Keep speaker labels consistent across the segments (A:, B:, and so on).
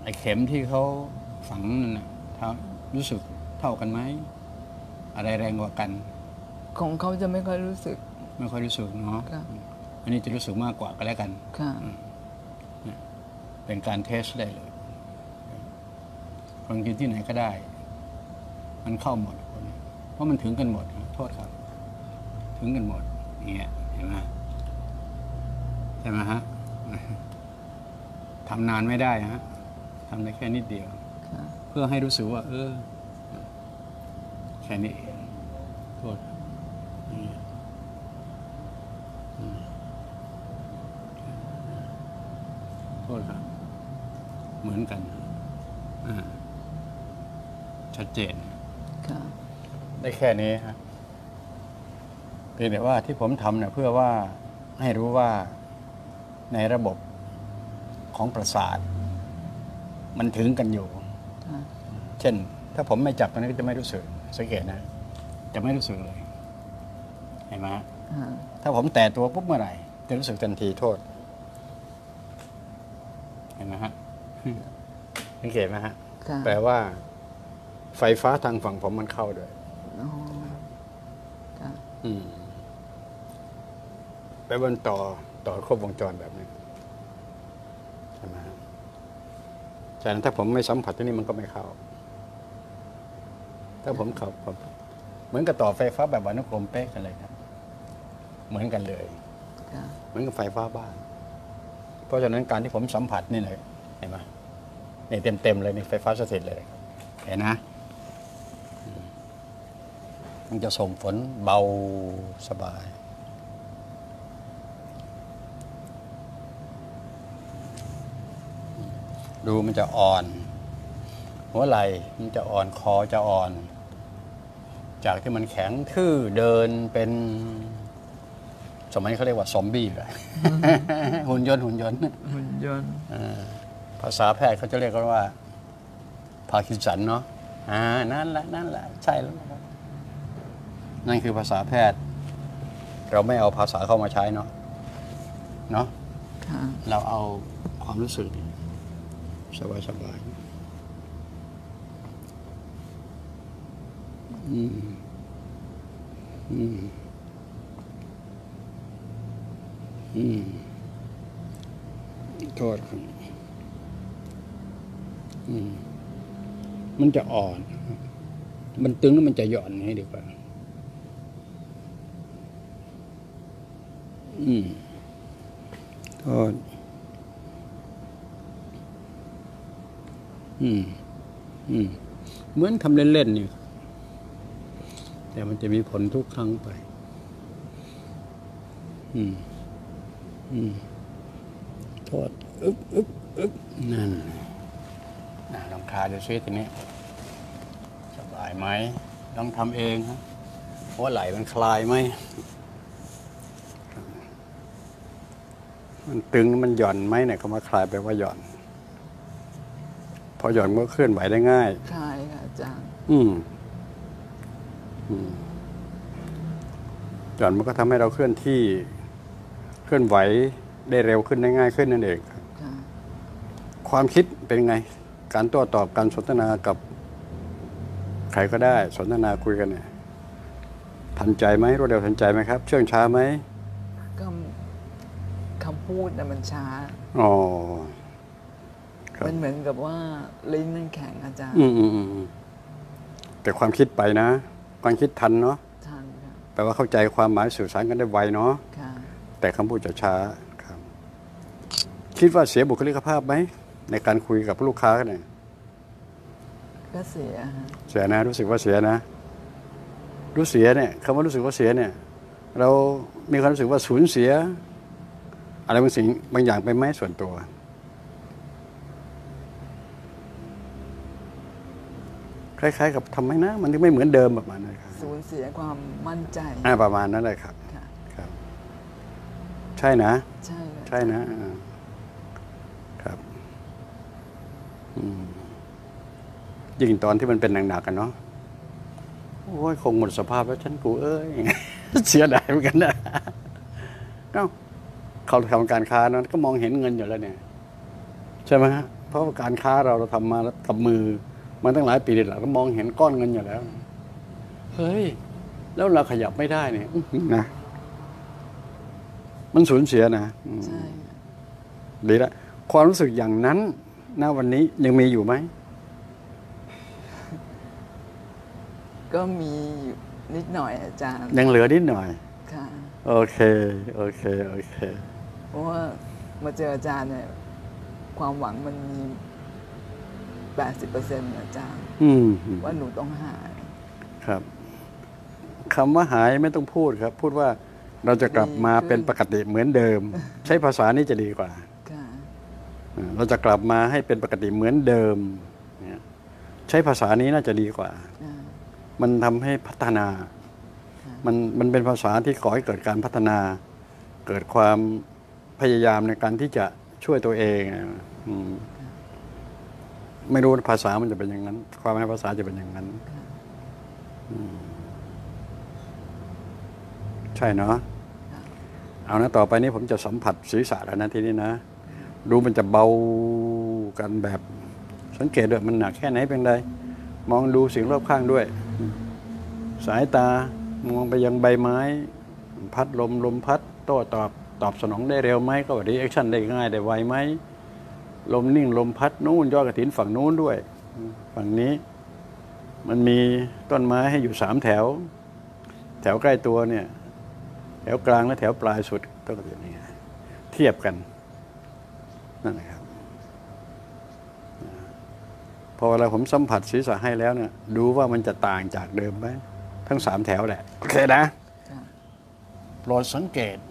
A: ไอ้เข็มที่เขาฝังนั่นนะรู้สึกเท่ากันไหมอะไรแรงกว่ากัน
B: ของเขาจะไม่ค่อยรู้สึก
A: ไม่ค่อยรู้สึกเนาะอันนี้จะรู้สึกมากกว่าก็แล้วกัน
B: ค่ะ
A: เป็นการเทสได้เลยคนกินที่ไหนก็ได้มันเข้าหมดคนเพราะมันถึงกันหมดโทษครับถึงกันหมดเนี่ยเห็นไหมใช่ไหมฮะทำนานไม่ได้ฮะทำได้แค่นิดเดียวเพื่อให้รู้สึกว่าแค่นี้เองโทษโทษครับเหมือนกันชัดเจนได้แค่นี้ฮะเพียงแต่ว่าที่ผมทำเนี่ยเพื่อว่าให้รู้ว่าในระบบของประสาทมันถึงกันอยู่เช่นถ้าผมไม่จับตรงนี้ก็จะไม่รู้สึกสังเกตนะจะไม่รู้สึกเลยเห็นไหมถ้าผมแตะตัวปุ๊บเมื่อไหร่จะรู้สึกทันทีโทษเห็นไหมฮะสังเกตไหมฮะแปลว่าไฟฟ้าทางฝั่งผมมันเข้าด้วยแปลว่าต่อครบวงจรแบบนี้ใช่ไหมฮะฉะนั้นถ้าผมไม่สัมผัสที่นี่มันก็ไม่เข้าถ้าผมเข้าเหมือนกับต่อไฟฟ้าแบบอนุกรมเป๊กกันเลยครับเหมือนกันเลยเหมือนกับไฟฟ้าบ้านเพราะฉะนั้นการที่ผมสัมผัสนี่เลยเห็นไหมนี่เต็มเลยนี่ไฟฟ้าสถิตเลยเห็นนะมันจะส่งผลเบาสบายดูมันจะอ่อนหัวไหล่มันจะอ่อนคอจะอ่อนจากที่มันแข็งทื่อเดินเป็นสมัยเขาเรียกว่าซอมบี้เลยหุ่นยนต์ภาษาแพทย์เขาจะเรียกกันว่าพาร์กินสันเนาะนั่นแหละใช่แล้วนั่นคือภาษาแพทย์เราไม่เอาภาษาเข้ามาใช้เนาะเราเอาความรู้สึกสบายโทษครับมันจะอ่อนมันตึงแล้วมันจะหย่อนให้ดีกว่าโทษเหมือนทำเล่นๆนี่แต่มันจะมีผลทุกครั้งไปโทษอึ๊บนั่นลองคลายดูซิทีนี้สบายไหมลองทำเองครับหัวไหล่มันคลายไหมมันตึงมันหย่อนไหมเนี่ยคำว่าคลายแปลว่าหย่อนพอหย่อนก็เคลื่อนไหวได้ง่าย
B: คลายค่ะอาจารย์
A: หย่อนมันก็ทำให้เราเคลื่อนไหวได้เร็วขึ้นได้ง่ายขึ้นนั่นเองความคิดเป็นไงการโต้ตอบการสนทนากับใครก็ได้สนทนาคุยกันเนี่ยทันใจไหมรวดเร็วทันใจไหมครับเชื่องช้าไหม
B: ก็คำพูดน่ะมันช้ามันเหมือนกับว่าลิ้นมันแข็งอาจารย์
A: แต่ความคิดไปนะความคิดทันเนาะ
B: ทันค่ะ
A: แปลว่าเข้าใจความหมายสื่อสารกันได้ไวเนาะแต่คำพูดจะช้าครับคิดว่าเสียบุคลิกภาพไหมในการคุยกับลูกค้าเนี่ย
B: ก็เสี
A: ยนะรู้สึกว่าเสียนะรู้เสียเนี่ยคำว่ารู้สึกว่าเสียเนี่ยเรามีความรู้สึกว่าสูญเสียอะไรบางสิ่งบางอย่างไปไหมส่วนตัวคล้ายๆกับทำไมนะมันถึงไม่เหมือนเดิมแบบนั้นนะครับ
B: สูญเสียความมั่นใจ
A: ประมาณนั้นเลยครับใช่นะใช่นะครับยิ่งตอนที่มันเป็นหนักๆกันเนาะโอ้ยคงหมดสภาพแล้วฉันกูเสียดายเหมือนกันนะเขาทำการค้านั้นก็มองเห็นเงินอยู่แล้วเนี่ยใช่ไหมฮะเพราะว่าการค้าเราทำมากับมือมาตั้งหลายปีเลยเรามองเห็นก้อนเงินอยู่แล้วเฮ้ยแล้วเราขยับไม่ได้เนี่ยนะมันสูญเสียนะ
B: ใช่
A: ดีละความรู้สึกอย่างนั้นณวันนี้ยังมีอยู่ไหม
B: ก็มีอยู่นิดหน่อยอาจารย์
A: ยังเหลือนิดหน่อย
B: ค่ะ
A: โอเค
B: เพราะว่ามาเจออาจารย์เนี่ยความหวังมันมี 80%อาจารย์ว่าหนูต้องหาย
A: ครับคำว่าหายไม่ต้องพูดครับพูดว่าเราจะกลับมาเป็นปกติเหมือนเดิม ใช้ภาษานี้จะดีกว่าเราจะกลับมาให้เป็นปกติเหมือนเดิมใช้ภาษานี้น่าจะดีกว่ามันทำให้พัฒนามันเป็นภาษาที่ก่อให้เกิดการพัฒนา เกิดความพยายามในการที่จะช่วยตัวเองไม่รู้ภาษามันจะเป็นอย่างนั้นความหมายภาษาจะเป็นอย่างนั้นใช่เนาะเอานะต่อไปนี้ผมจะสัมผัสศีรษะแล้วนะทีนี้นะดูมันจะเบากันแบบสังเกตด้วยมันหนักแค่ไหนเป็นไรมองดูสิ่งรอบข้างด้วยสายตามองไปยังใบไม้พัดลมพัดโต้ตอบสนองได้เร็วไหมก็รีแอคชั่นได้ง่ายได้ไวไหมลมนิ่งลมพัดนู้นยอดกระถินฝั่งนู้นด้วยฝั่งนี้มันมีต้นไม้ให้อยู่3 แถวใกล้ตัวเนี่ยแถวกลางและแถวปลายสุดต้นกระถินนี่เทียบกันนั่นนะครับพอเวลาผมสัมผัสศีรษะให้แล้วเนี่ยดูว่ามันจะต่างจากเดิมไหมทั้ง3 แถวแหละโอเคนะโปรดสังเกต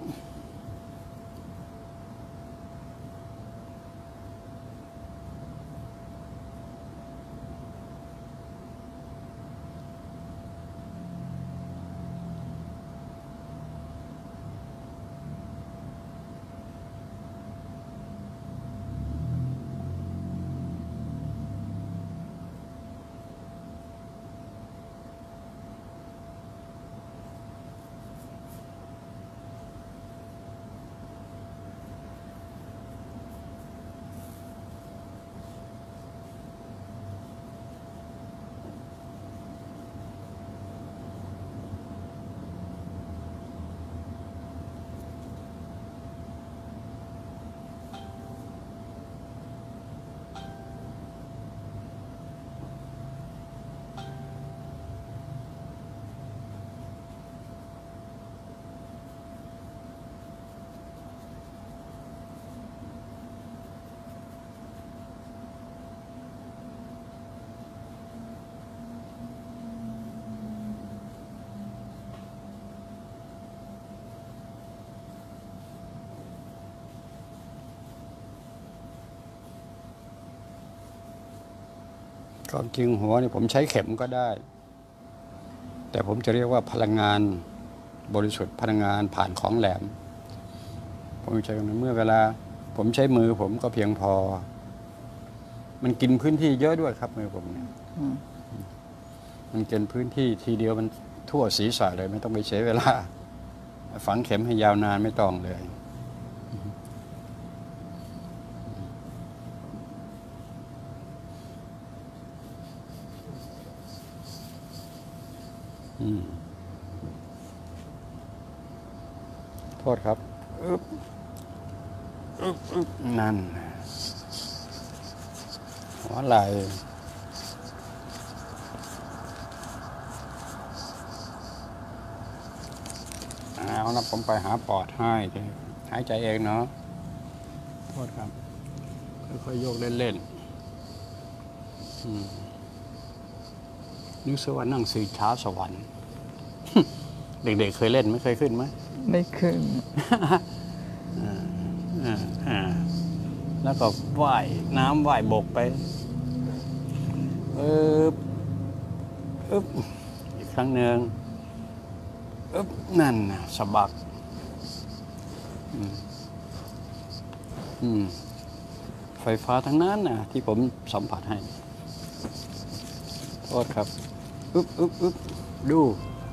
A: ความจริงหัวนี่ผมใช้เข็มก็ได้แต่ผมจะเรียกว่าพลังงานบริสุทธิ์พลังงานผ่านของแหลมผมใช้เมื่อเวลาผมใช้มือผมก็เพียงพอมันกินพื้นที่เยอะด้วยครับมือผมเนี่ยมันกินพื้นที่ทีเดียวมันทั่วศีรษะเลยไม่ต้องไปเสียเวลาฝังเข็มให้ยาวนานไม่ต้องเลยโทษครับนั่นหัวไหล่เอานะผมไปหาปอดให้หายใจเองเนาะโทษครับค่อยๆโยกเล่นๆนึกซะว่านั่งสื่อช้าสวรรค์ เด็กๆเคยเล่นไม่เคยขึ้นไหม
B: ไม่ขึ้น
A: แล้วก็ว่ายน้ำว่ายบกไปอีกครั้งหนึ่งนั่นสะบักไฟฟ้าทั้งนั้นนะที่ผมสัมผัสให้โทษครับดู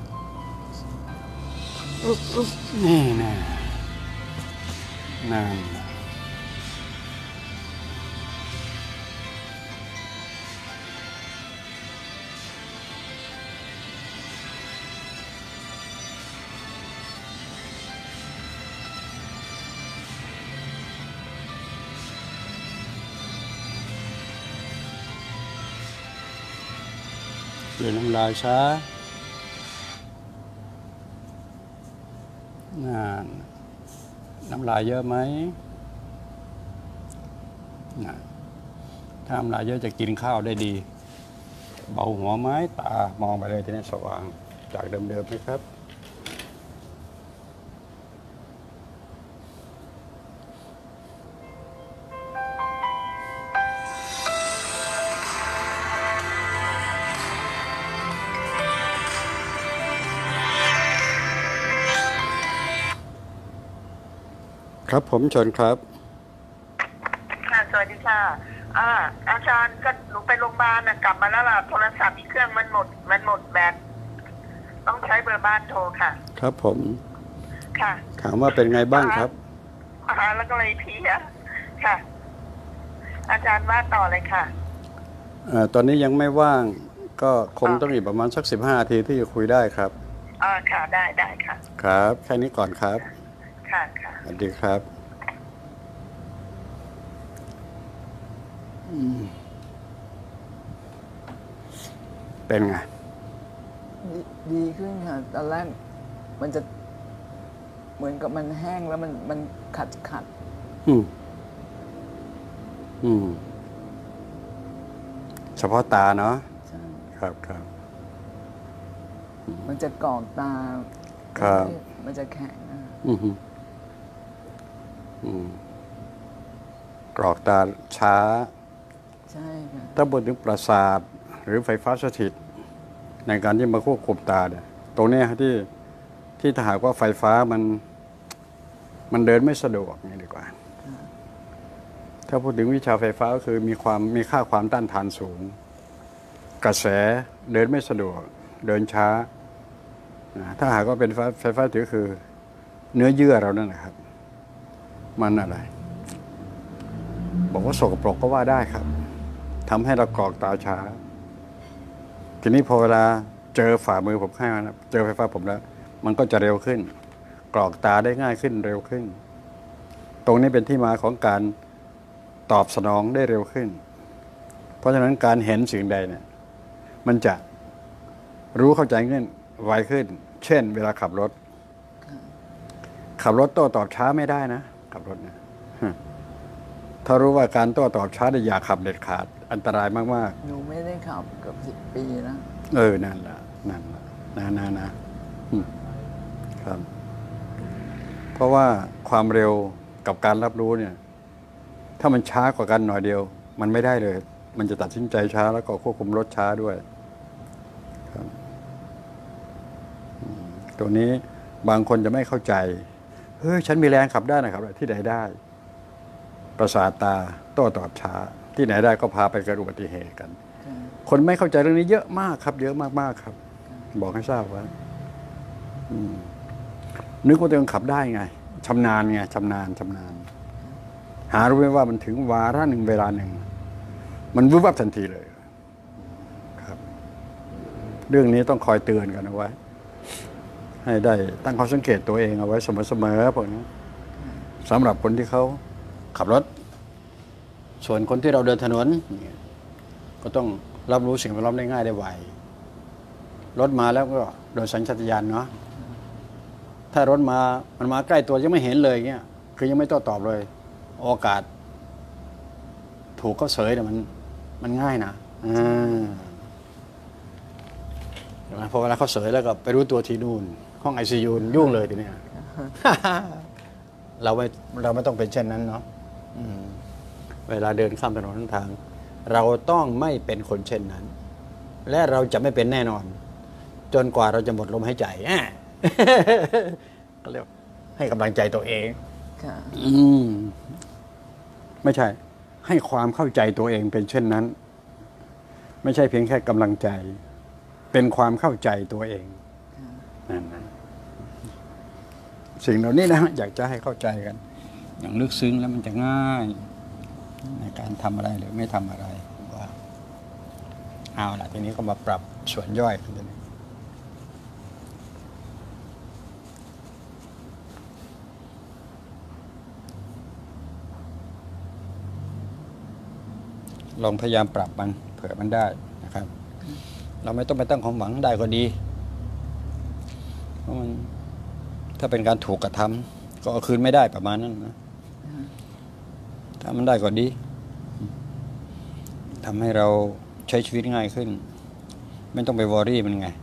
A: นี่นะนั่นเดินน้ำลายช้าน้ำลายเยอะไหมถ้าน้ำลายเยอะจะกินข้าวได้ดีเบาหัวไหมตามองไปเลยทีนี้สว่างจากเดิมๆไหมครับครับผมเชิญครับ
C: ค่ะสวัสดีค่ะอาจารย์ก็หนูไปโรงพยาบาลกลับมาแล้วล่ะโทรศัพท์อีกเครื่องมันหมดแบตต้องใช้เบอร์บ้านโทรค่ะ
A: ครับผม
C: ค่ะ
A: ถามว่าเป็นไงบ้างครับ
C: แล้วก็เลยเพลียค่ะ อาจารย์ว่าต่อเลยค่ะ
A: ตอนนี้ยังไม่ว่างก็คงต้องอีกประมาณสัก15 นาทีที่จะคุยได้ครับ
C: ค่ะได้ค่ะ
A: ครับแค่นี้ก่อนครับ
C: ค่ะ
A: สวัสดีครับเป็นไง
B: ดีขึ้นค่ะตอนแรกมันจะเหมือนกับมันแห้งแล้วมันขัด
A: เฉพาะตาเนาะ
B: ใช่
A: ครับ
B: มันจะกรอกตา
A: ครับ
B: มันจะแข็ง
A: กรอกตาช้า
B: ใช่ค่ะ
A: ถ้าพูดถึงประสาทหรือไฟฟ้าสถิตในการที่มาควบคุมตาเนี่ยตรงนี้ที่ถ้าหากว่าไฟฟ้ามันเดินไม่สะดวกนี่ดีกว่าถ้าพูดถึงวิชาไฟฟ้าก็คือมีค่าความต้านทานสูงกระแสเดินไม่สะดวกเดินช้าถ้าหากว่าเป็นไฟฟ้าถือคือเนื้อเยื่อเรานั่นแหละครับมันอะไรบอกว่าสกปรกก็ว่าได้ครับทำให้เรากรอกตาช้าทีนี้พอเวลาเจอฝ่ามือผมให้นะเจอไฟฟ้าผมแล้วมันก็จะเร็วขึ้นกรอกตาได้ง่ายขึ้นเร็วขึ้นตรงนี้เป็นที่มาของการตอบสนองได้เร็วขึ้นเพราะฉะนั้นการเห็นสิ่งใดเนี่ยมันจะรู้เข้าใจเงื่อนไวขึ้นเช่นเวลาขับรถโต้ตอบช้าไม่ได้นะขับรถเนี่ยถ้ารู้ว่าการโต้ตอบช้าอย่าขับเด็ดขาดอันตรายมาก
B: ๆหนูไม่ได้ขับเกือบ10 ปีนะ
A: นั่นแหละนะครับเพราะว่าความเร็วกับการรับรู้เนี่ยถ้ามันช้ากว่ากันหน่อยเดียวมันไม่ได้เลยมันจะตัดสินใจช้าแล้วก็ควบคุมรถช้าด้วยครับตัวนี้บางคนจะไม่เข้าใจเฮ้ยฉันมีแรงขับได้นะครับที่ไหนได้ประสาทตาโต้ตอบช้าที่ไหนได้ก็พาไปเกิดอุบัติเหตุกันคนไม่เข้าใจเรื่องนี้เยอะมากครับเยอะมากๆครับบอกให้ทราบว่านึกว่าตัวเองขับได้ไงชำนาญไงชำนาญหารู้ไหมว่ามันถึงวาระหนึ่งเวลาหนึ่งมันวุบวับทันทีเลยครับเรื่องนี้ต้องคอยเตือนกันเอาไว้ให้ได้ตั้งข้อสังเกตตัวเองเอาไว้เสมอๆพวกนี้สำหรับคนที่เขาขับรถส่วนคนที่เราเดินถนนก็ต้องรับรู้สิ่งแวดล้อมได้ง่ายได้ไวรถมาแล้วก็โดยสัญชาตญาณเนาะถ้ารถมันมาใกล้ตัวยังไม่เห็นเลยเงี้ยคือยังไม่โต้ตอบเลยโอกาสถูกก็เสยแต่มันง่ายนะพอเวลาเขาเสยแล้วก็ไปรู้ตัวทีนู่นห้อง ICU ยุ่งเลยทีนี้เราไม่ต้องเป็นเช่นนั้นเนาะเวลาเดินข้ามถนนทางเราต้องไม่เป็นคนเช่นนั้นและเราจะไม่เป็นแน่นอนจนกว่าเราจะหมดลมหายใจก็เรียกให้กำลังใจตัวเองไม่ใช่ให้ความเข้าใจตัวเองเป็นเช่นนั้นไม่ใช่เพียงแค่กำลังใจเป็นความเข้าใจตัวเองนั่นสิ่งเหล่านี้นะอยากจะให้เข้าใจกันอย่างลึกซึ้งแล้วมันจะง่ายในการทำอะไรหรือไม่ทำอะไรว่าเอาล่ะทีนี้ก็มาปรับส่วนย่อยกันเลยลองพยายามปรับมันเผื่อมันได้นะครับเราไม่ต้องไปตั้งความหวังได้ก็ดีเพราะมันถ้าเป็นการถูกกระทำก็เอาคืนไม่ได้ประมาณนั้นนะถ้ามันได้ก็ดีทำให้เราใช้ชีวิตง่ายขึ้นไม่ต้องไปวอรี่มันไง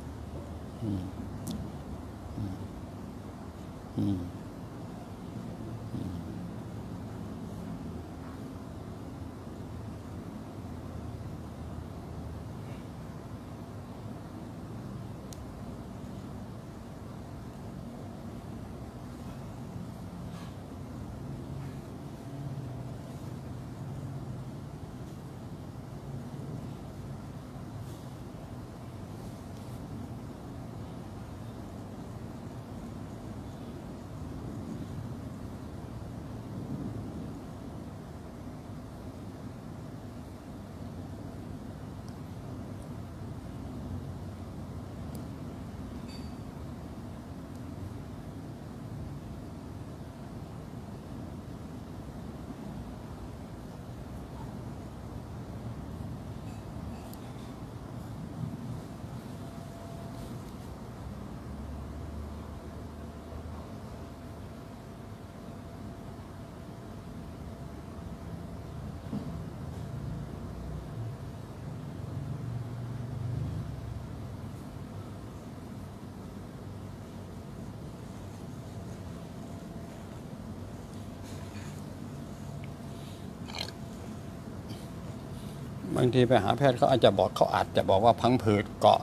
A: บางทีไปหาแพทย์เขาอาจจะบอกว่าพังผืดเกาะ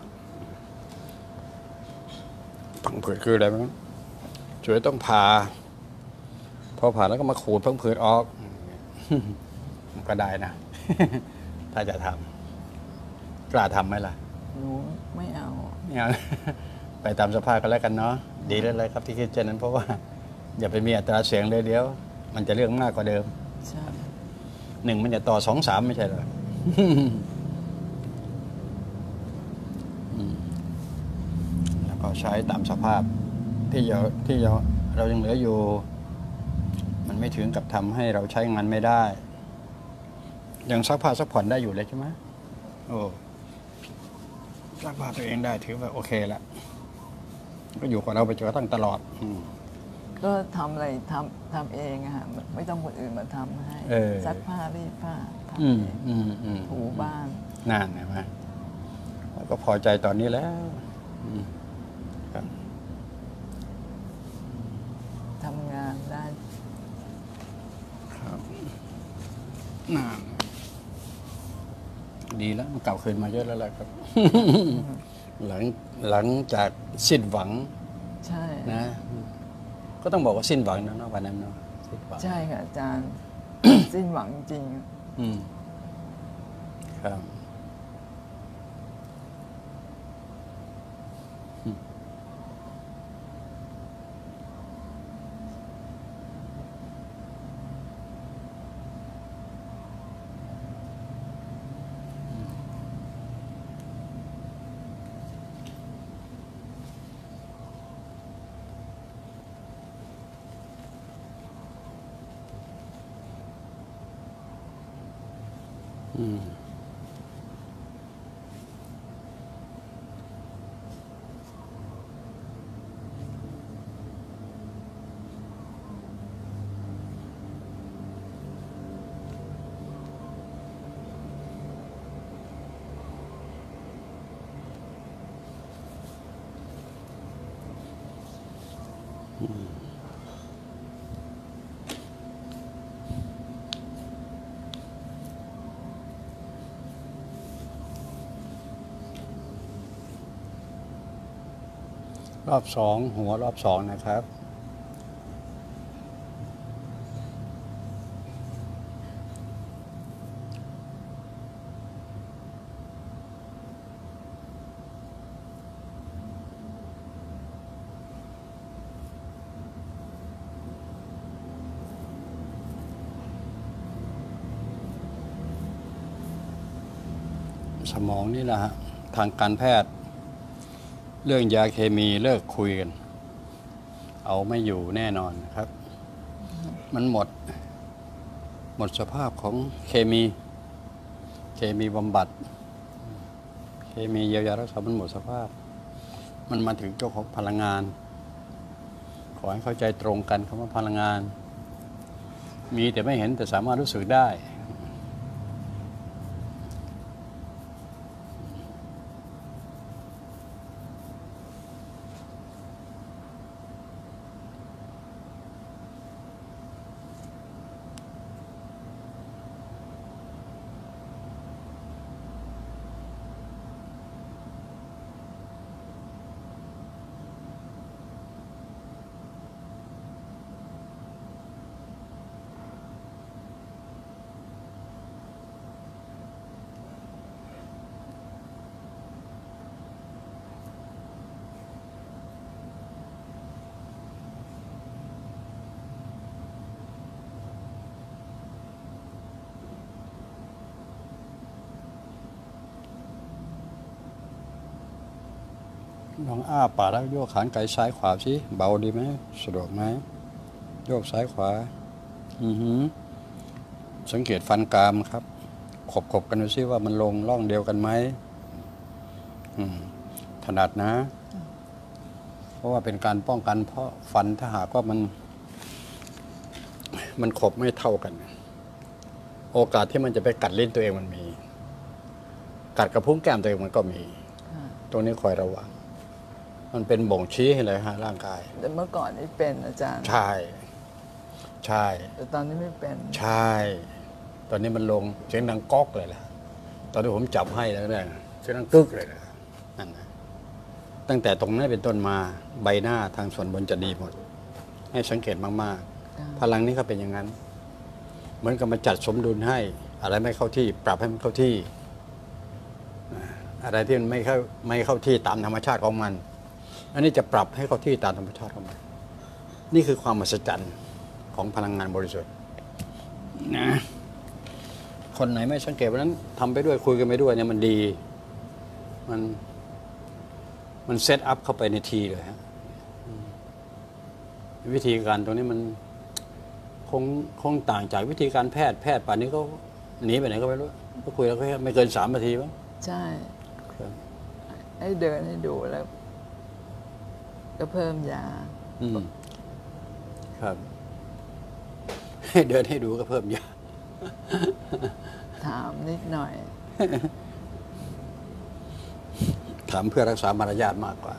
A: พังผืดคืออะไรมั้งช่วยต้องผ่าพอผ่าแล้วก็มาขูดพังผืดออกมันก็ได้นะ ถ้าจะทำกล้าทำไหมล่ะ
B: หนูไม่เอา
A: ไม่เอา ไปตามสภาพกันแล้วกันเนาะดีแล้วเลยครับที่คิดเช่นนั้นเพราะว่าอย่าไปมีอัตราเสียงเลยเดี๋ยวมันจะเรื่องมากกว่าเดิม
B: ใช่
A: 1มันจะต่อ2 3ไม่ใช่เหรอ แล้วก็ใช้ตามสภาพที่เรายังเหลืออยู่ มันไม่ถึงกับทำให้เราใช้งานไม่ได้ ยังซักผ้าซักผ่อนได้อยู่เลยใช่ไหมโอ้ซักผ้าตัวเองได้ถือว่าโอเคละก็อยู่กับเราไปจนกระทั่งตลอด
B: ก็ทำอะไรทำเองอะฮะไม่ต้องคนอื่นมาทำให้ซักผ้ารีดผ้าทำเองถูบ้าน
A: นั่นเห็นไหมแล้วก็พอใจตอนนี้แล้วครับ
B: ทำงานได้
A: ครับน่าดีแล้วมันเก่าคืนมาเยอะแล้วแหละครับ หลังจากสิ้นหวัง
B: ใช่
A: นะ ก็ต้องบอกว่าสิ้นหวังนะวันนั้นเนาะ
B: ใช่ค่ะอาจารย์ สิ้นหวังจริง
A: ครับรอบ2หัวรอบ2นะครับสมองนี่แหละฮะทางการแพทย์เรื่องยาเคมีเลิกคุยกันเอาไม่อยู่แน่นอนครับมันหสภาพของเคมีบำบัดเคเคมีเยียวยารักษามันหมดสภาพมันมาถึงเจ้าของพลังงาน ขอให้เข้าใจตรงกันคำว่าพลังงาน มีแต่ไม่เห็นแต่สามารถรู้สึกได้ลองอ้าปากแล้วโยกขานไกซ้ายขวาสิเบาดีไหมสะดวกไหมโยกซ้ายขวาสังเกตฟันกรามครับขบกันดูซิว่ามันลงร่องเดียวกันไหมถนัดนะ เพราะว่าเป็นการป้องกันเพราะฟันถ้าหากว่ามันขบไม่เท่ากัน โอกาสที่มันจะไปกัดลิ้นตัวเองมันมี กัดกระพุ้งแก้มตัวเองมันก็มี ตรงนี้คอยระวังมันเป็นบ่งชี้ให้เลยฮะร่างกาย
B: แต่เมื่อก่อนนี่เป็นอาจารย์
A: ใช่
B: แต่ตอนนี้ไม่เป็น
A: ใช่ตอนนี้มันลงเสียงดังก๊อกเลยล่ะตอนที่ผมจับให้แล้วเนี่ยเสียงดังกึกเลยนะนั่นนะตั้งแต่ตรงนั้นเป็นต้นมาใบหน้าทางส่วนบนจะดีหมดให้สังเกตมากๆพลังนี้ก็เป็นอย่างนั้นเหมือนกับมาจัดสมดุลให้อะไรไม่เข้าที่ปรับให้มันเข้าที่อะไรที่มันไม่เข้าที่ตามธรรมชาติของมันอันนี้จะปรับให้เข้าที่ตามธรรมชาติของมันนี่คือความมหัศจรรย์ของพลังงานบริสุทธิ์นะคนไหนไม่สังเกตวันนั้นทำไปด้วยคุยกันไปด้วยเนี่ยมันดีมันเซตอัพเข้าไปในทีเลยฮะวิธีการตรงนี้มันคงต่างจากวิธีการแพทย์ป่านนี้ก็หนีไปไหนก็ไม่รู้ก็คุยแล้วก็ไม่เกิน3 นาทีมั้ง
B: ใช่ให้เดินให้ดูแล้วก็เพิ่มยา
A: ครับให้เดินให้ดูก็เพิ่มยา
B: ถามนิดหน่อย
A: ถามเพื่อรักษามารยาทมากกว่า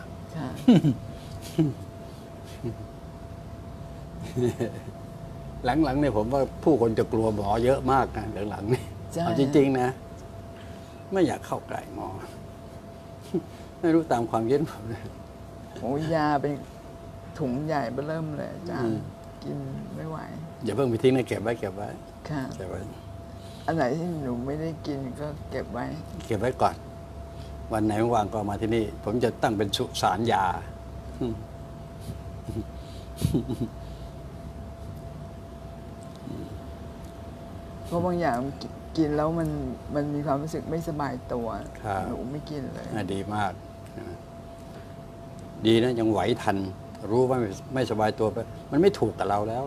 A: หลังๆเนี่ยผมว่าผู้คนจะกลัวหมอเยอะมากนะหลังๆนี่เอาจริงๆนะไม่อยากเข้าใกล้หมอไม่รู้ตามความคิดผมเลย
B: โอ้ยาเป็นถุงใหญ่เริ่มเลยอาจารย์กินไม่ไหว
A: อย่าเพิ่งไปทิ้งนะเก็บไว้
B: ค่ะ
A: เก็บไว้
B: อันไหนที่หนูไม่ได้กินก็เก็บไว้
A: ก่อนวันไหนว่างก็มาที่นี่ผมจะตั้งเป็นสุสานยา
B: เพราะบางอย่างกินแล้วมันมีความรู้สึกไม่สบายตัวหนูไม่กินเลย
A: ดีมากดีนะยังไหวทันรู้ว่าไม่สบายตัวไปมันไม่ถูกกับเราแล้ว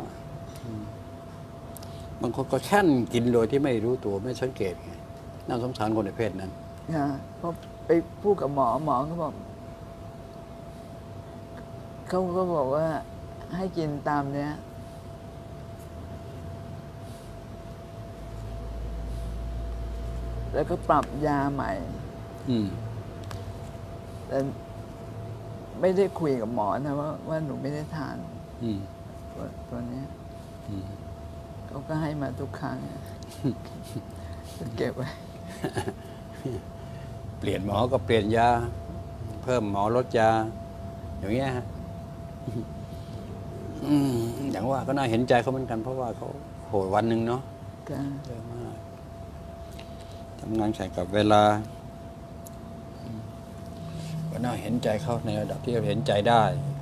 A: บางคนก็แค่นกินโดยที่ไม่รู้ตัวไม่สังเกตไงน่าสงสารคนในเพศนั้น
B: เพราะไปพูดกับหมอเขาบอกเขาก็บอกว่าให้กินตามเนี้ยแล้วก็ปรับยาใหม่แต่ไม่ได้คุยกับหมอนะว่าหนูไม่ได้ทานตัวนี้เขาก็ให้มาทุกครั้งเก็บไว้
A: เปลี่ยนหมอก็เปลี่ยนยาเพิ่มหมอลดยาอย่างเงี้ยฮะอย่างว่าก็น่าเห็นใจเขาเหมือนกันเพราะว่าเขาโหยวันหนึ่งเนาะเยอะมากทำงานแข่งกับเวลาก็น่าเห็นใจเขาในระดับที่เราเห็นใจได้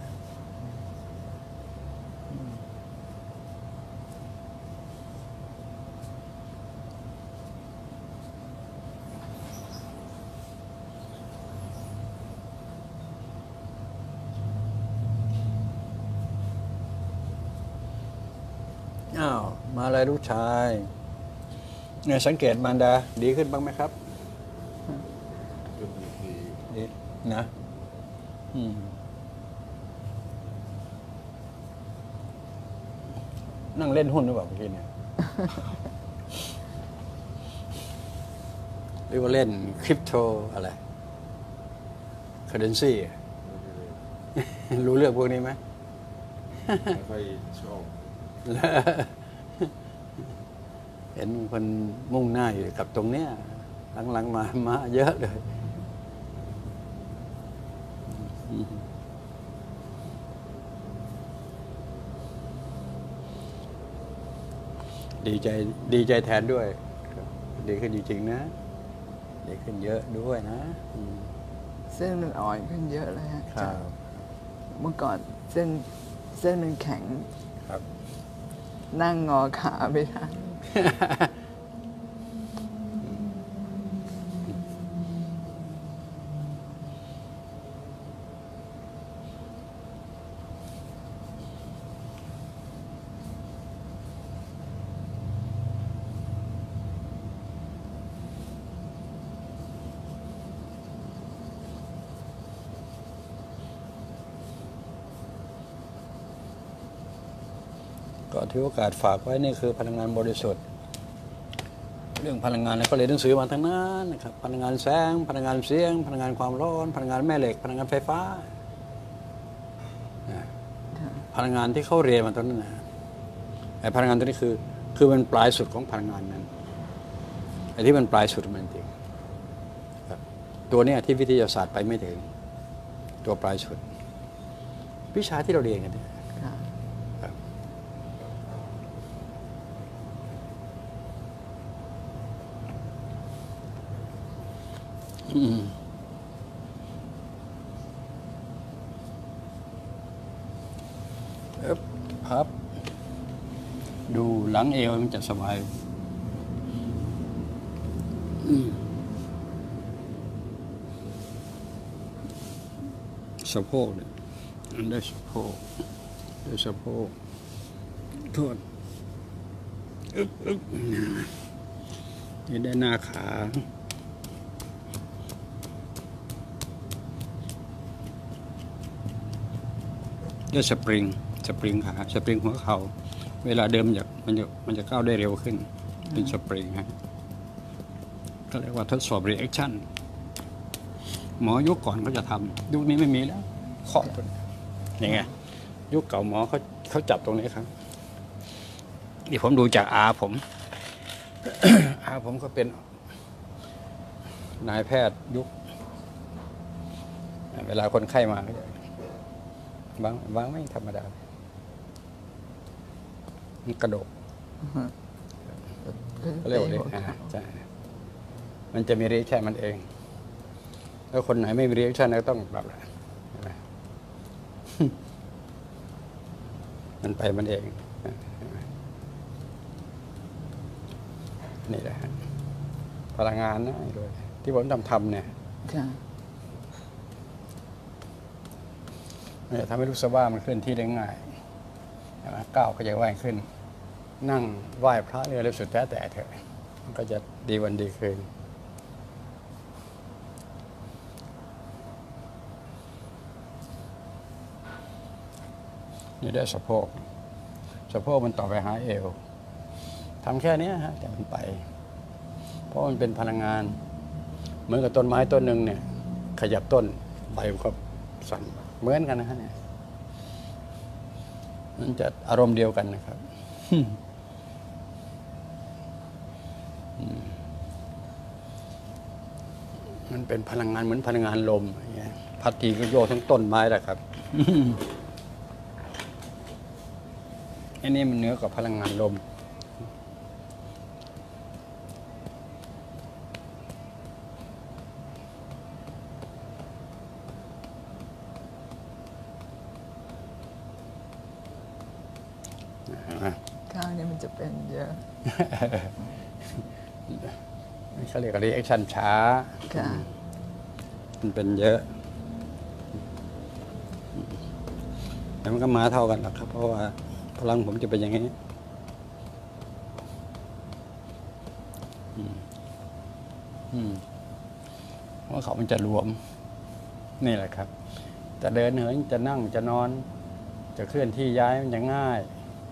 A: อ้าวมาเลยลูกชายเนี่ยสังเกตมารดาดีขึ้นบ้างไหมครับนะนั่งเล่นหุ้นหรือเปล่าเมื่อกี้เนี่ย หรือว่าเล่นคริปโตอะไรเคอเรนซีรู้เรื่องพวกนี้ไหม
D: ไม่ค่อยชอบ
A: เห็นคนมุ่งหน้าอยู่กับตรงเนี้ยหลังๆมาเยอะเลยดีใจแทนด้วยดีขึ้นจริงๆนะดีขึ้นเยอะด้วยนะ
B: เส้นมันอ่อนขึ้นเยอะเลยฮะ
A: ครับ
B: เมื่อก่อนเส้นมันแข็ง
A: ครับ
B: นั่งงอขาไม่ได้
A: ก็ถือโอกาสฝากไว้นี่คือพลังงานบริสุทธิ์เรื่องพลังงานก็เรียนหนังสือมาทั้งนั้นนะครับพลังงานแสงพลังงานเสียงพลังงานความร้อนพลังงานแม่เหล็กพลังงานไฟฟ้าพลังงานที่เขาเรียนมาตอนนั้นนะไอ้พลังงานตัวนี้คือมันปลายสุดของพลังงานนั้นไอ้ที่มันปลายสุดมันจริงครับตัวเนี้ยที่วิทยาศาสตร์ไปไม่ถึงตัวปลายสุดวิชาที่เราเรียนกันเนี่ยพับดูหลังเอวมันจะสบายสะโพกเนี่ยอันได้สะโพกได้สะโพกโทษนี่ได้หน้าขาด้วยสปริงขาสปริงหัวเข่าเวลาเดิมมันจะก้าวได้เร็วขึ้นเป็นสปริงฮะก็เรียกว่าทดสอบรีแอคชั่นหมอยุคก่อนเขาจะทำยุคนี้ไม่มีแล้วข้ออย่างไงยุคเก่าหมอเขาจับตรงนี้ครับนี่ผมดูจากอาผม อาผมก็เป็นนายแพทย์ยุคเวลาคนไข้มาบางไม่ธรรมดามันกระโดดเรียกว่าเลยใช่มันจะมีรีแอคชั่นมันเองแล้วคนไหนไม่มีรีแอคชั่นก็ต้องปรับแหละมันไปมันเองนี่แหละพลังงานนะด้วยที่ผมทำเนี่ยทำให้รู้สึกว่ามันเคลื่อนที่ได้ง่ายก้าวก็จะว่ายขึ้นนั่งไหว้พระเนี่ยเลยสุดแท้แต่เถอะมันก็จะดีวันดีคืนนี่ได้สะโพกมันต่อไปหาเอวทำแค่นี้ฮะแต่มันไปเพราะมันเป็นพลังงานเหมือนกับต้นไม้ต้นหนึ่งเนี่ยขยับต้นใบมันก็สั่นเหมือนกันนะฮะเนี่ยมันจะอารมณ์เดียวกันนะครับมันเป็นพลังงานเหมือนพลังงานลมอย่างเงี้ยพัดทีก็โยกทั้งต้นไม้แหละครับ อันนี้มันเหนือกว่าพลังงานลม
B: ข้างนี้มันจะเป็นเยอะ
A: เขาเรียกรีแอคชั่นช้ามันเป็นเยอะแต่มันก็มาเท่ากันหรอกครับเพราะว่าพลังผมจะเป็นอย่างนี้เพราะเขามันจะรวมนี่แหละครับ จะเดินเหินจะนั่งจะนอน จะเคลื่อนที่ย้ายมันจะง่าย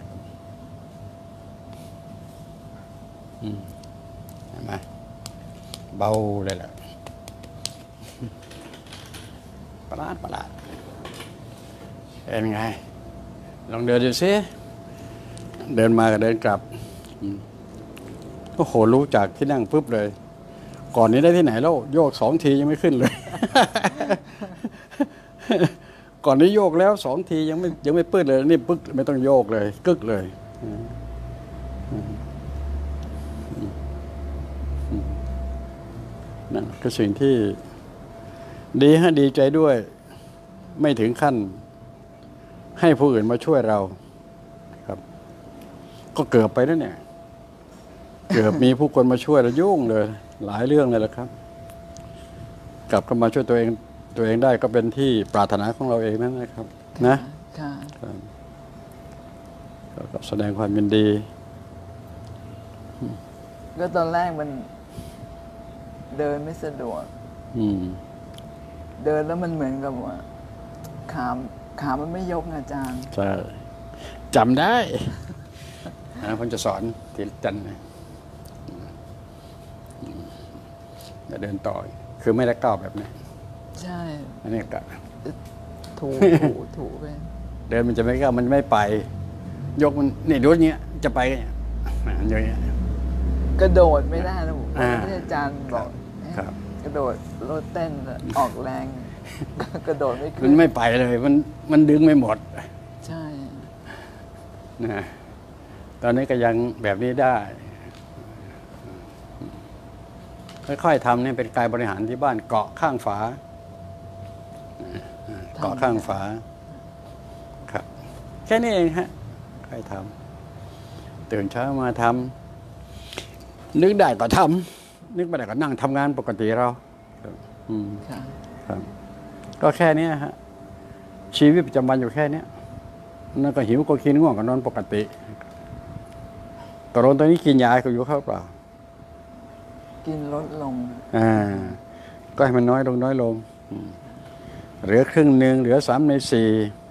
A: เห็นไหมเบาเลยแหละประหลาดเป็นไงลองเดินดูซิเดินมากับเดินกลับโอ้โหรู้จากที่นั่งปุ๊บเลย ก่อนนี้ได้ที่ไหนแล้วโยก2 ทียังไม่ขึ้นเลย ก่อนนี้โยกแล้ว2 ทียังไม่ปื้ดเลยนี่ปึ๊กไม่ต้องโยกเลยกึกเลยนั่นคือสิ่งที่ดีใจด้วย ไม่ถึงขั้นให้ผู้อื่นมาช่วยเราครับ ก็เกือบไปแล้วเนี่ย เกือบมีผู้คนมาช่วยแล้วยุ่งเลย หลายเรื่องเลยแหละครับ กลับเข้ามาช่วยตัวเองได้ก็เป็นที่ปรารถนาของเราเองนั่นนะครับ นะก็แสดงความยินดี
B: ก็ตอนแรกมันเดินไม่สะดวกเดินแล้วมันเหมือนกับว่าขามันไม่ยกอาจารย์
A: ใช่จำได้ผมจะสอนทีจันทร์จะเดินต่อคือไม่ได้ก้าวแบบนี้
B: ใช่
A: อันนี้ก็
B: ถูไป
A: เดินมันจะไม่ก้าวมันไม่ไป ยกมันนี่ดูอย่างเงี้ยจะไปอย่างเงี้ย
B: กระโดดไม่ได้นะผมที่อาจารย์บอกกระโดดโลดเต้นออกแรงกระโดดไม่ขึ้น
A: มันไม่ไปเลยมันดึงไม่หมด
B: ใช่
A: นะตอนนี้ก็ยังแบบนี้ได้ค่อยๆทำนี่เป็นกายบริหารที่บ้านเกาะข้างฝาเกาะข้างฝาครับแค่นี้เองฮะค่อยทำตื่นเช้ามาทำนึกได้ก็ทำนึกไม่ได้ก็นั่งทำงานปกติเราครับก็แค่นี้ฮะชีวิตประจำวันอยู่แค่นี้นั่นก็หิวก็กินง่วงก็นอนปกติตกลงตอนนี้กินยาก็อยู่เข้าเปล่า
B: กินลดลง
A: ก็ให้มันน้อยลงเหลือครึ่งหนึ่งเหลือ3 ใน 4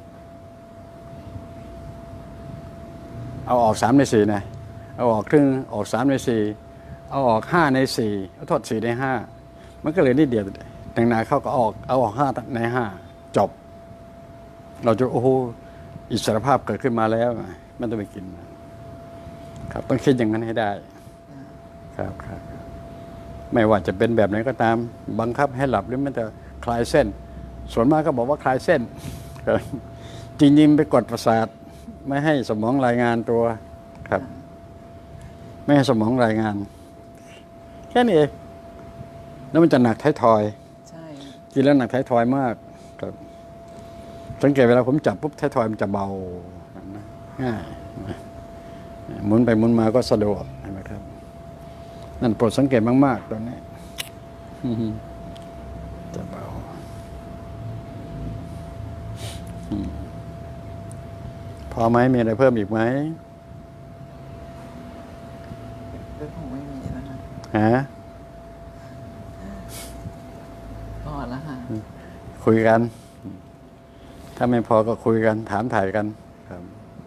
A: เอาออก3 ใน 4นะเอาออกครึ่งออก3 ใน 4เอาออก5 ใน 4เอาโทษ4 ใน 5มันก็เลยนิดเดียวแต่งนาเข้าก็เอาออก5 ใน 5จบเราจะโอ้โหอิสรภาพเกิดขึ้นมาแล้วไม่ต้องไปกินครับต้องคิดอย่างนั้นให้ได้ครับไม่ว่าจะเป็นแบบไหนก็ตามบังคับให้หลับหรือมันจะคลายเส้นส่วนมากก็บอกว่าคลายเส้นจริงๆไปกดประสาทไม่ให้สมองรายงานตัวครับไม่ให้สมองรายงานแค่นี้เองแล้วมันจะหนักท้ายทอยกินแล้วหนักท้ายทอยมากครับสังเกตเวลาผมจับปุ๊บท้ายทอยมันจะเบาง่ายหมุนไปหมุนมาก็สะดวกเห็นไหมครับนั่นโปรดสังเกตมากๆตอนนี้จะเบาพอไหมมีอะไรเพิ่มอีกไหม
B: ก็คงไม่มีแล้วนะพอแล้วค่ะ
A: คุยกันถ้าไม่พอก็คุยกันถามถ่ายกันครับ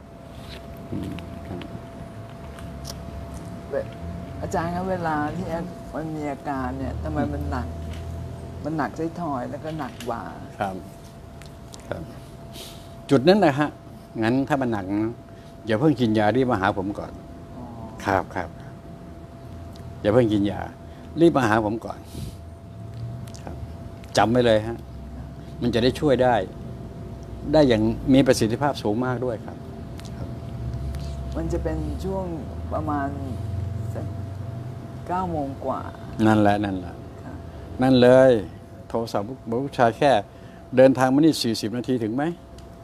B: อาจารย์ครับเวลาที่มันมีอาการเนี่ยทำไมมันหนักไส้ทอยแล้วก็หนักบ่า
A: ครับจุดนั้นนะฮะงั้นถ้ามันหนักอย่าเพิ่งกินยารีบมาหาผมก่อนครับอย่าเพิ่งกินยารีบมาหาผมก่อนครับจำไว้เลยฮะมันจะได้ช่วยได้อย่างมีประสิทธิภาพสูงมากด้วยครับ
B: มันจะเป็นช่วงประมาณ9 โมงกว่า
A: นั่นแหละนั่นเลยโทรศัพท์บุคชายแค่เดินทางมานี่40 นาทีถึงไหม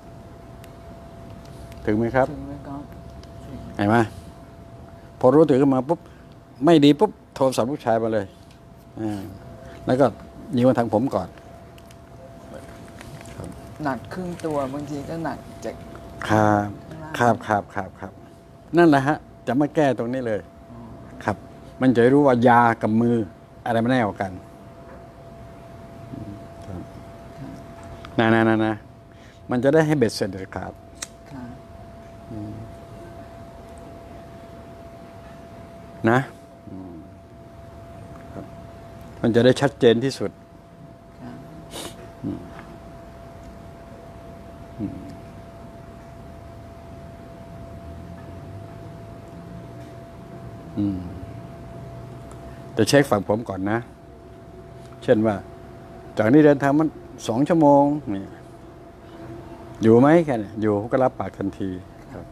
A: ถึงไหมครับเห็นไหมพอรู้ตื่นขึ้นมาปุ๊บไม่ดีปุ๊บโทรศัพท์ลูกชายมาเลยแล้วก็ยิงมาทางผมก่อน
B: หนักครึ่งตัวบางทีก็หนักจาก
A: ครับนั่นแหละฮะจะมาแก้ตรงนี้เลยครับมันจะรู้ว่ายากับมืออะไรมันแน่กว่ากันนะมันจะได้ให้เบ็ดเสร็จเลยครับ
B: ค่ะ
A: นะครับมันจะได้ชัดเจนที่สุด
B: ค่ะ
A: แต่เช็คฝั่งผมก่อนนะ เช่นว่า จากนี้เดินทางมัน2 ชั่วโมงนี่อยู่ไหมแค่นี้อยู่ก็รับปากทันทีครับ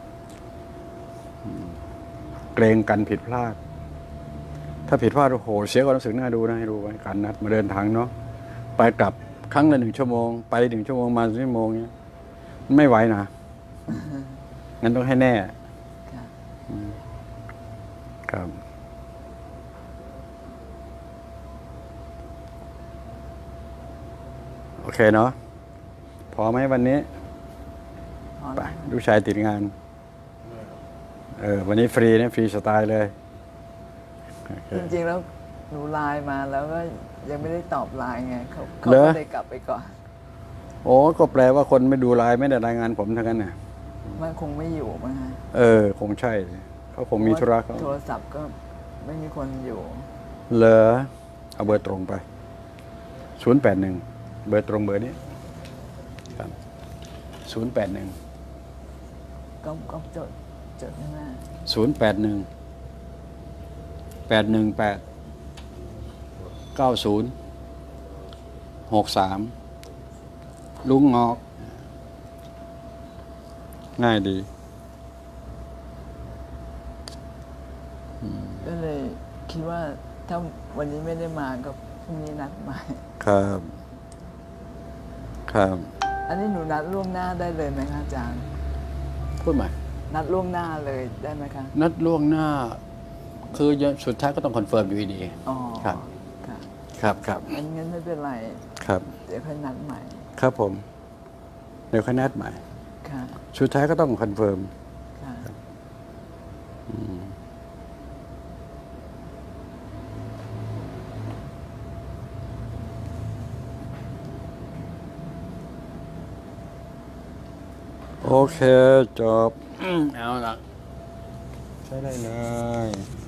A: เกรงกันผิดพลาด ถ้าผิดพลาดโอ้โหเสียความรู้สึกน่าดูนะให้รู้ไว้การนัดมาเดินทางเนาะไปกลับครั้งละ1 ชั่วโมงไป1 ชั่วโมงมา1 ชั่วโมงเนี้ยมันไม่ไหวนะงั้นต้องให้แน่
B: ค่ะ
A: ครับโอเคเนาะพอไหมวันนี้
B: พอ
A: ไป
B: แล้ว
A: ลูกชายติดงาน วันนี้ฟรีนะฟรีสไตล์เลยโอเค
B: จริงๆแล้วหนูไลน์มาแล้วก็ยังไม่ได้ตอบไลน์ไงเขา
A: เหรอ
B: ก็เลยกลับไปก่อน
A: โอ้ก็แปลว่าคนไม่ดูไลน์ไม่ได้รายงานผมทั้งนั้นน่ะ
B: มันคงไม่อยู่มั้งฮะ
A: คงใช่เขาคงมีธุระเขา
B: โทรศัพท์ก็ไม่มีคนอยู่
A: เหรอเอาเบอร์ตรงไป081เบอร์ตรงเบอร์นี้ครับ081
B: ก็จดข้างหน้า
A: 081 818 90 63ลุงงอกง่ายดี
B: ก็เลยคิดว่าถ้าวันนี้ไม่ได้มาก็พรุ่งนี้นัดใหม่
A: ครับ ครับ
B: อันนี้หนูนัดล่วงหน้าได้เลยไหมคะอาจารย์
A: พูดใหม่
B: นัดล่วงหน้าเลยได้ไหมคะ
A: นัดล่วงหน้า คือสุดท้ายก็ต้องคอนเฟิร์มอยู่ดี
B: อ๋อ
A: ครับ
B: ค่ะ
A: ครับ
B: งั้นไม่เป็นไร
A: ครับ
B: เดี๋ยวค่อยนัดใหม่
A: ครับผม เดี๋ยวค่อยนัดใหม่
B: ค่ะ
A: สุดท้ายก็ต้องคอนเฟิร์ม
B: ค่ะ
A: โอเค จบ เอาละใช้ได้เลย